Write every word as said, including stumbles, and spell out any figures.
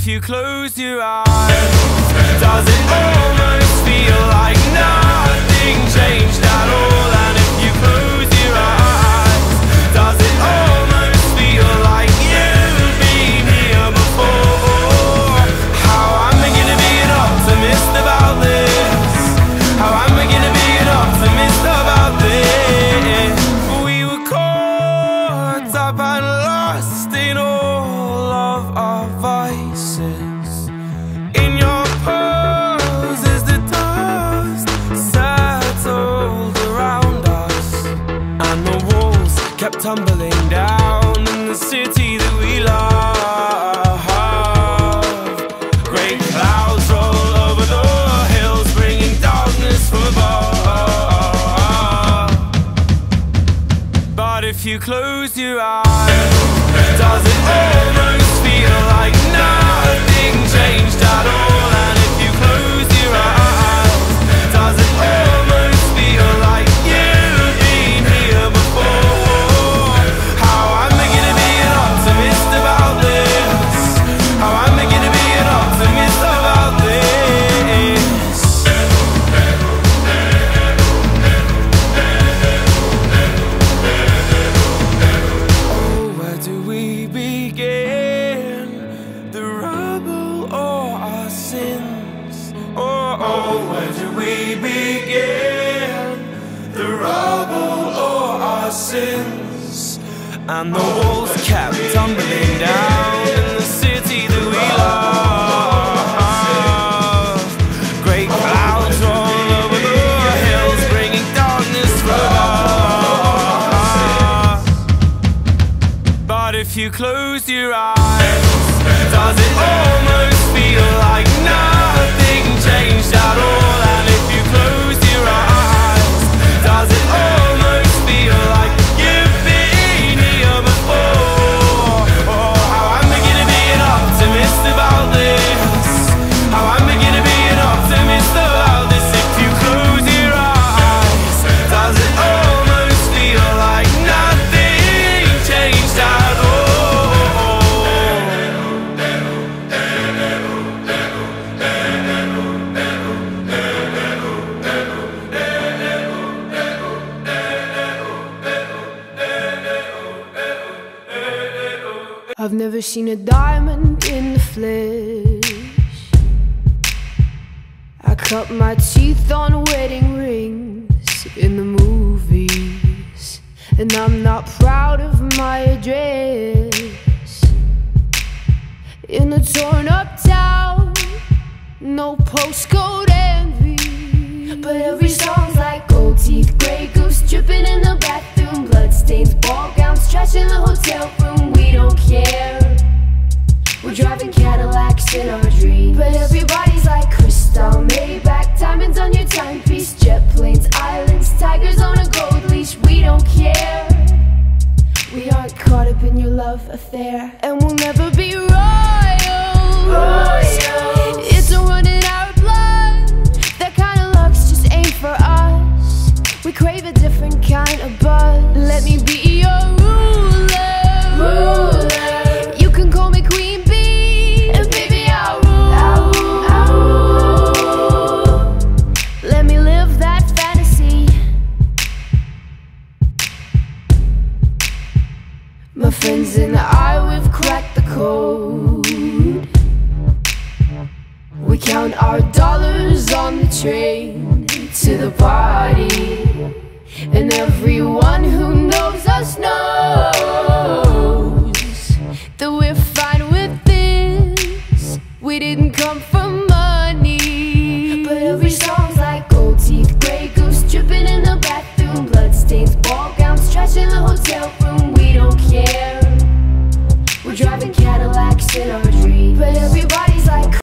if you close your eyes, does it almost feel like nothing changed at all? And if you close your eyes, does it almost feel like you've been here before? How am I gonna be an optimist about this? How am I gonna be an optimist about this? We were caught up and lost in all of our vices. In your pose as the dust settled around us, and the walls kept tumbling down in the city that we love. Great clouds roll over the hills, bringing darkness from above. But if you close your eyes, does it almost feel like nothing changed at all? And if you close your eyes, does it almost feel like you've been here before? How am I gonna be an optimist about this? How am I gonna be an optimist about this? Oh, where do we begin? The rubble or our sins? Oh, oh, where do we begin? The rubble or our sins? And the walls kept tumbling down in the city that we love. Great clouds roll over the hills, bringing darkness from above. But if you close your eyes, does it almost feel like nothing changed at all? And if you close your eyes, does it almost feel like you've been here before? Oh, how am I gonna be an optimist about this? How am I gonna be an optimist about this? If you close your eyes, does it almost feel like nothing changed at all? I've never seen a diamond in the flesh. I cut my teeth on wedding rings in the movies, and I'm not proud of my address. In a torn up town, no postcode envy, but every song's like gold teeth, grey goose dripping in the bathroom, bloodstains, ball gowns, trash in the hotel room. We don't care. We're driving Cadillacs in our dreams, but everybody's like crystal, Maybach, diamonds on your timepiece, jet planes, islands, tigers on a gold leash. We don't care. We aren't caught up in your love affair, and we'll never be royals. Royals. It's a run in our blood. That kind of luck's just ain't for us. We crave a different kind of buzz. Let me be your ruler. Ruler. You can call me Queen Bee, and baby I'll rule. I'll rule. I'll rule. Let me live that fantasy. My friends and I, we've cracked the code. We count our dollars on the train to the party, and everyone who knows us knows that we're fine with this. We didn't come for money, but every song